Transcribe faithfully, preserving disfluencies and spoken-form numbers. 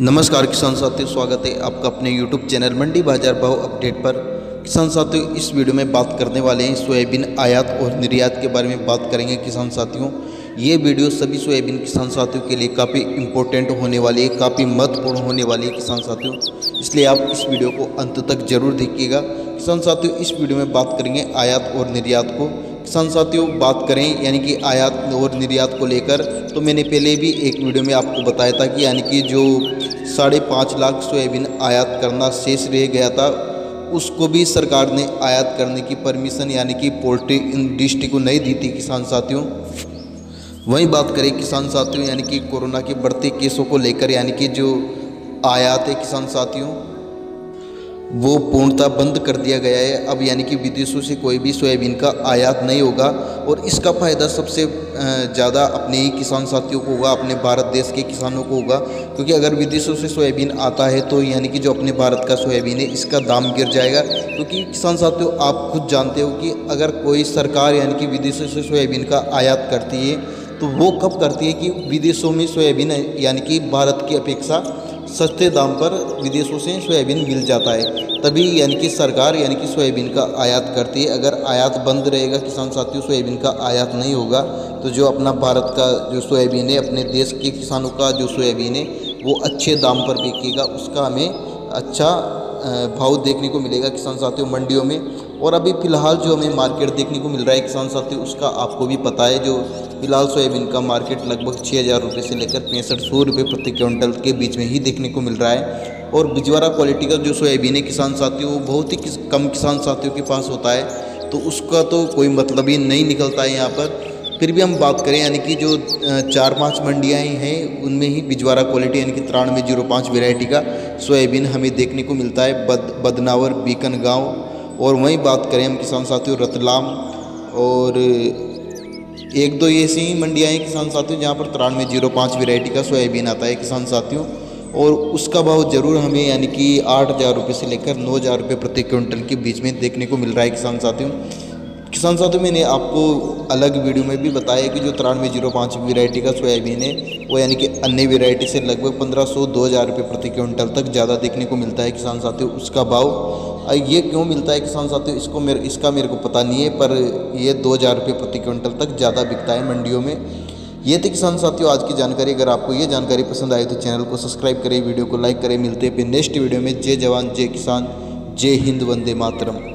नमस्कार किसान साथियों, स्वागत है आपका अपने यूट्यूब चैनल मंडी बाजार भाव अपडेट पर। किसान साथियों, इस वीडियो में बात करने वाले हैं सोयाबीन आयात और निर्यात के बारे में बात करेंगे। किसान साथियों, ये वीडियो सभी सोयाबीन किसान साथियों के लिए काफ़ी इम्पोर्टेंट होने वाली है, काफ़ी महत्वपूर्ण होने वाली है किसान साथियों, इसलिए आप इस वीडियो को अंत तक जरूर देखिएगा। किसान साथियों, इस वीडियो में बात करेंगे आयात और निर्यात को। किसान साथियों, बात करें यानी कि आयात और निर्यात को लेकर, तो मैंने पहले भी एक वीडियो में आपको बताया था कि यानी कि जो साढ़े पाँच लाख सोयाबीन आयात करना शेष रह गया था, उसको भी सरकार ने आयात करने की परमिशन यानी कि पोल्ट्री इंडस्ट्री को नहीं दी थी किसान साथियों। वहीं बात करें किसान साथियों, यानी कि कोरोना के बढ़ते केसों को लेकर यानी कि जो आयात है किसान साथियों, वो पूर्णतः बंद कर दिया गया है। अब यानी कि विदेशों से कोई भी सोयाबीन का आयात नहीं होगा और इसका फ़ायदा सबसे ज़्यादा अपने ही किसान साथियों को होगा, अपने भारत देश के किसानों को होगा। क्योंकि अगर विदेशों से सोयाबीन आता है तो यानी कि जो अपने भारत का सोयाबीन है इसका दाम गिर जाएगा। क्योंकि किसान साथियों, आप खुद जानते हो कि अगर कोई सरकार यानी कि विदेशों से सोयाबीन का आयात करती है तो वो कब करती है कि विदेशों में सोयाबीन यानी कि भारत की अपेक्षा सस्ते दाम पर विदेशों से सोयाबीन मिल जाता है, तभी यानी कि सरकार यानी कि सोयाबीन का आयात करती है। अगर आयात बंद रहेगा किसान साथियों, सोयाबीन का आयात नहीं होगा, तो जो अपना भारत का जो सोयाबीन है, अपने देश के किसानों का जो सोयाबीन है वो अच्छे दाम पर बिकेगा, उसका हमें अच्छा भाव देखने को मिलेगा किसान साथियों मंडियों में। और अभी फ़िलहाल जो हमें मार्केट देखने को मिल रहा है किसान साथियों, उसका आपको भी पता है। जो फिलहाल सोयाबीन का मार्केट लगभग छः हज़ार रुपये से लेकर पैंसठ सौ रुपये प्रति क्विंटल के बीच में ही देखने को मिल रहा है। और बिजवारा क्वालिटी का जो सोयाबीन है किसान साथियों, वो बहुत ही किस, कम किसान साथियों के पास होता है, तो उसका तो कोई मतलब ही नहीं निकलता है यहाँ पर। फिर भी हम बात करें यानी कि जो चार पांच मंडियाँ हैं उनमें ही बिजवारा क्वालिटी यानी कि तिरानवे जीरो पाँच वेराइटी का सोयाबीन हमें देखने को मिलता है, बद बदनावर, बीकन गाँव। और वहीं बात करें हम किसान साथियों रतलाम और एक दो ऐसी ही मंडियाँ हैं किसान साथियों जहाँ पर तिरानवे जीरो पाँच वेराइटी का सोयाबीन आता है किसान साथियों। और उसका भाव जरूर हमें यानी कि आठ हज़ार रुपये से लेकर नौ हज़ार रुपये प्रति क्विंटल के बीच में देखने को मिल रहा है किसान साथियों। किसान साथियों, मैंने आपको अलग वीडियो में भी बताया कि जो तिरानवे जीरो पाँच वेराइटी का सोयाबीन है वो यानी कि अन्य वेराइटी से लगभग पंद्रह सौ दो हज़ार रुपये प्रति क्विंटल तक ज़्यादा देखने को मिलता है किसान साथियों। उसका भाव ये क्यों मिलता है किसान साथियों, इसको मेरे इसका मेरे को पता नहीं है, पर ये दो हज़ार रुपये प्रति क्विंटल तक ज़्यादा बिकता है मंडियों में। ये थी किसान साथियों आज की जानकारी। अगर आपको ये जानकारी पसंद आई तो चैनल को सब्सक्राइब करें, वीडियो को लाइक करें। मिलते हैं फिर नेक्स्ट वीडियो में। जय जवान, जय किसान, जय हिंद, वंदे मातरम।